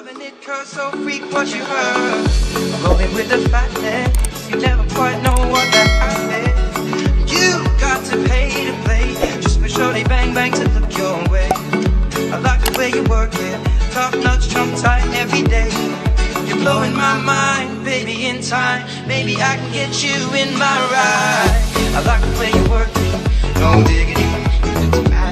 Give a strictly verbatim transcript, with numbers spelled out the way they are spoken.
Loving it cause so freak what you heard. Rolling with the fatness, you never quite know what that happened. You got to pay to play, just for sure they bang bang to look your way. I like the way you work it, tough nuts trump tight every day. You're blowing my mind, baby, in time, maybe I can get you in my ride. I like the way you work it, no diggity, it's